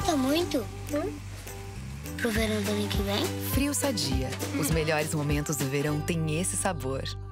falta muito. Pro verão do ano que vem? Frio Sadia. Os melhores momentos do verão têm esse sabor.